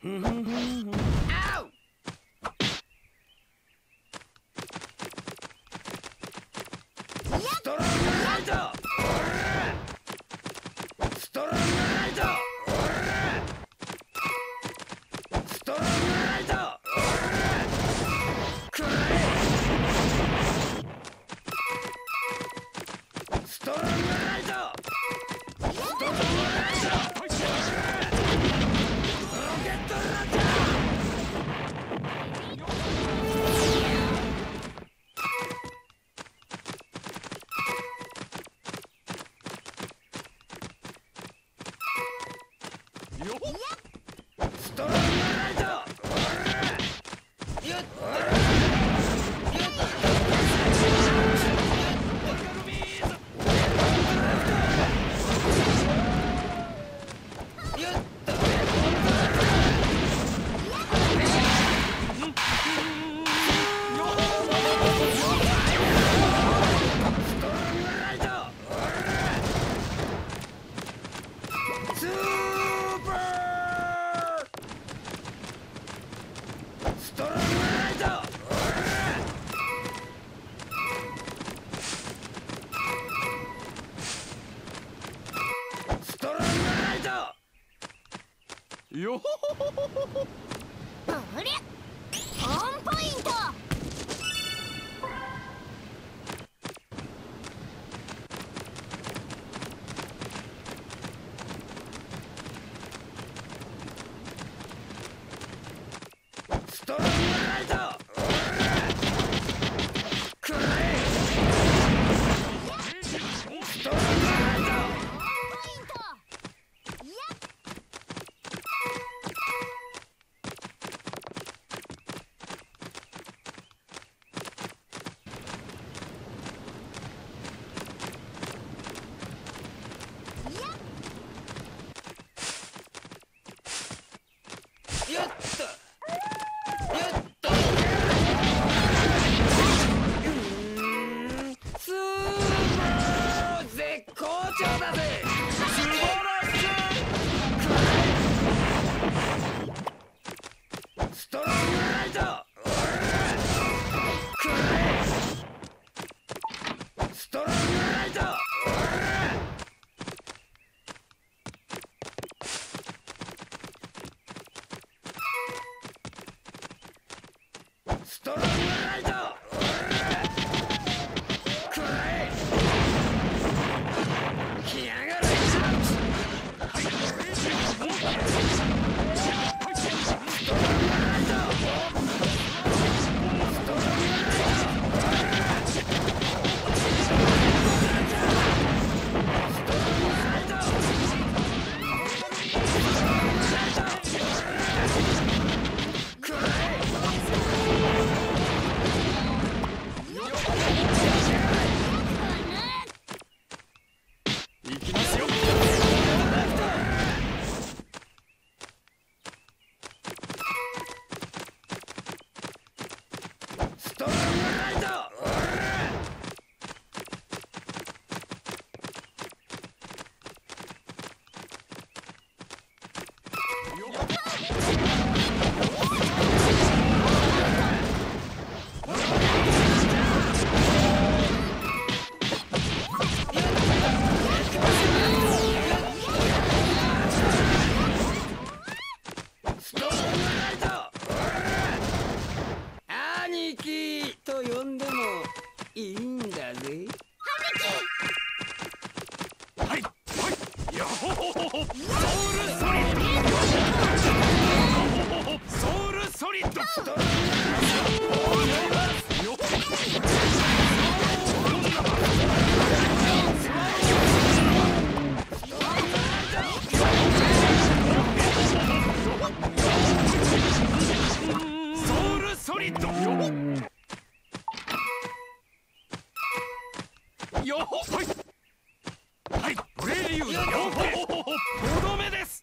よほほほほほほ。 おりゃ、オンポイント。 ストロングライト。くらえ。ストロングライト。よっとよっとスーパー絶好調だぜ。素晴らしい。ストロングライト。くらえ。ストロングライト。ストロングライト。くらえ。来やがれ。行きますよ。ストロングライト。兄貴と呼んでもいいんだぜ。兄貴。はいはい。よほほほほ。ソウルソリッド。ソウルソリッド。ストロングライト。よ。ソウルソリッド。よほほい。はい、ブレリューよほほほほ。5度目です。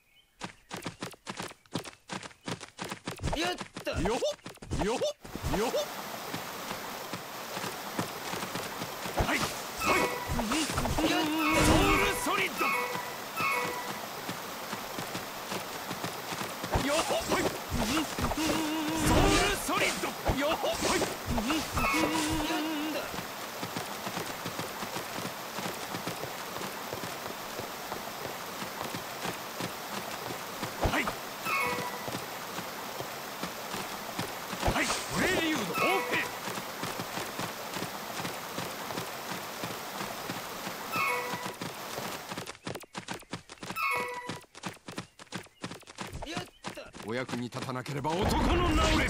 よっとよほよほよほ。はいはい。ソウルソリッド。よほはい。 お役に立たなければ男の名折れ。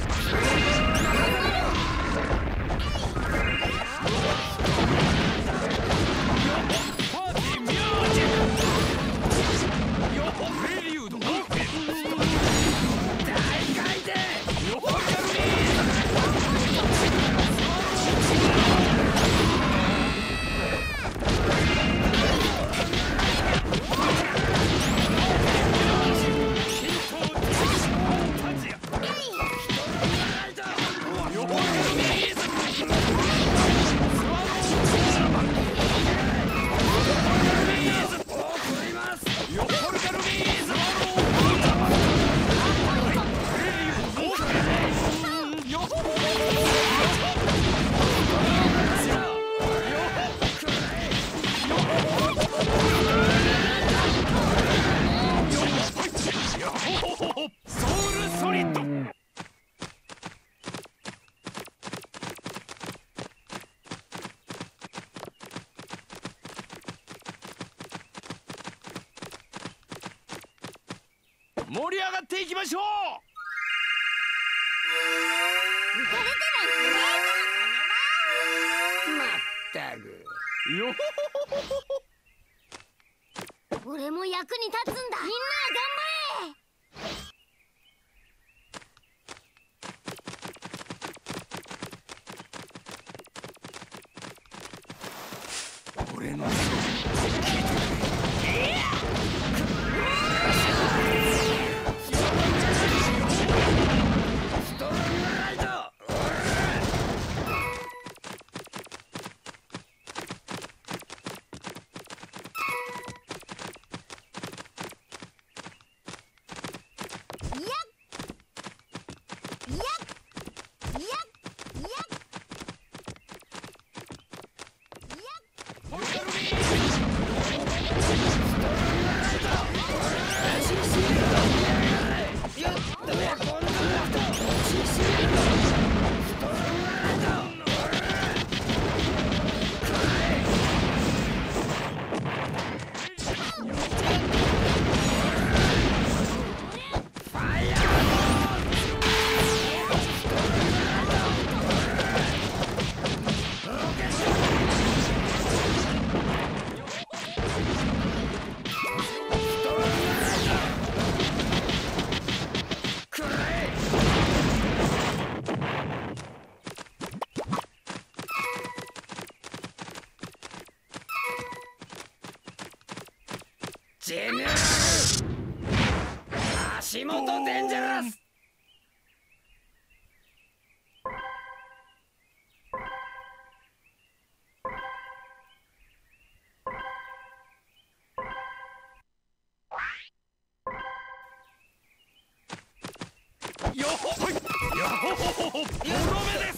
盛り上がっていきましょう。 浮かれてないまったく。 よほほほほ。 俺も役に立つんだ。みんな頑張れ。 俺のジェネラル足元デンジャラス。 よほほい、よほほほほ、とどめです。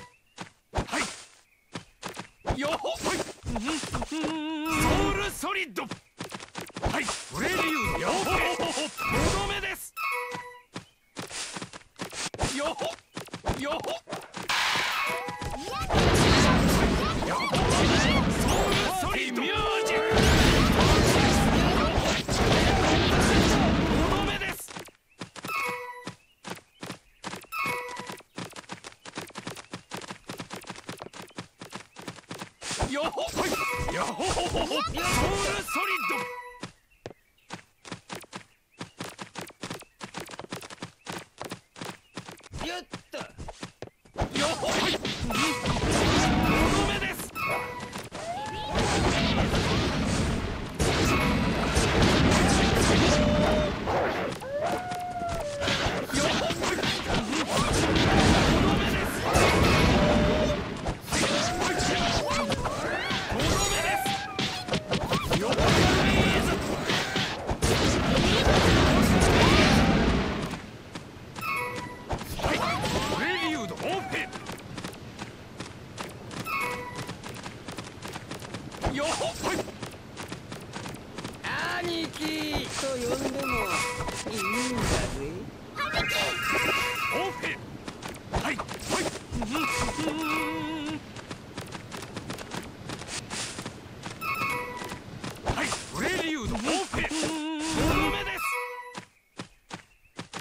はいよほほい、ソウルソリッド。はい、プレリュード。よほほほほ、とどめです。よほよほよほ、ソウルソリッドミュージック。とどめです。よほほい、よほほほほ、ソウルソリッド。 ゆっとよほほい、とどめです。よほほい、とどめです。よほほよほほい、 兄貴と呼んでもいいんだぜ。 オーペン。はいはい、はい、プレリュードオーペン。とどめです。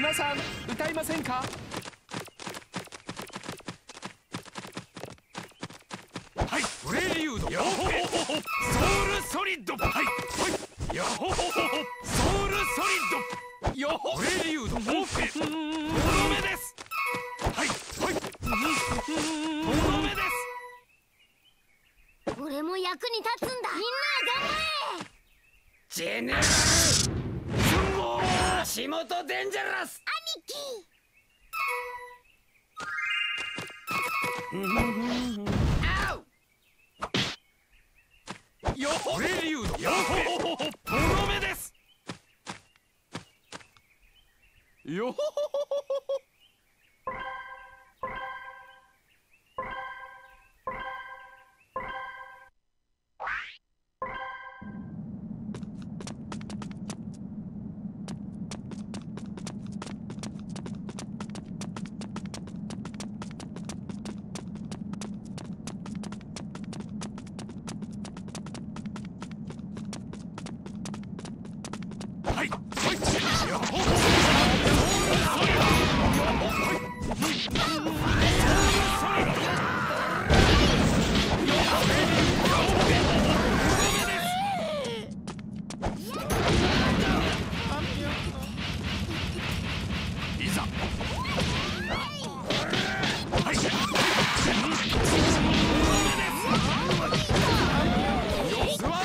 皆さん歌いませんか？はい、プレリュード。よほほほほ、ソウルソリッド。はいはい、よほほほほ、ソウルソリッド。よほ、プレリュード。オーケー。とどめです。はいはい、とどめです。 俺も役に立つんだ。みんな頑張れ。 ジェネラル足元デンジャラス兄貴。 アウよほ、プレリュード。よほほほほ、とどめです。よほほほほほ。はいはい、よほほほほ、いざ。はい。スワロ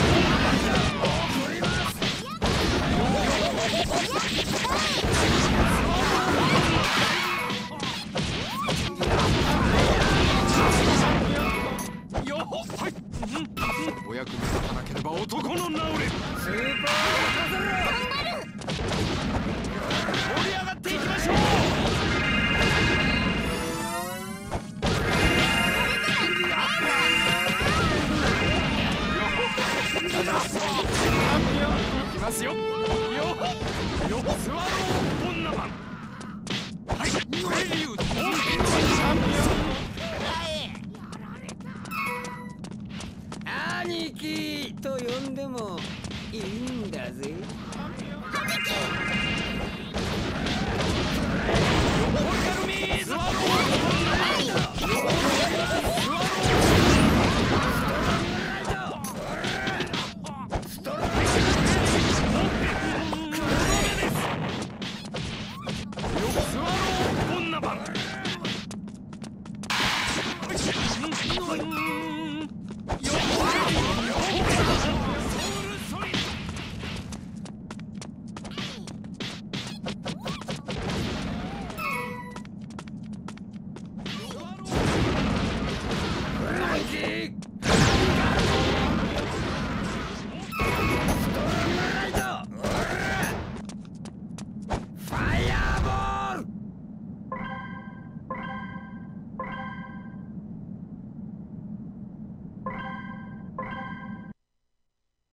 ー。よほ、はい。お役に立たなければ男の名折れ。 スーパー盛り上がっていきましょう。いきますよ。よほよほ、スワロー女版。はい、プレリュード。 兄貴と呼んでもいいんだぜ。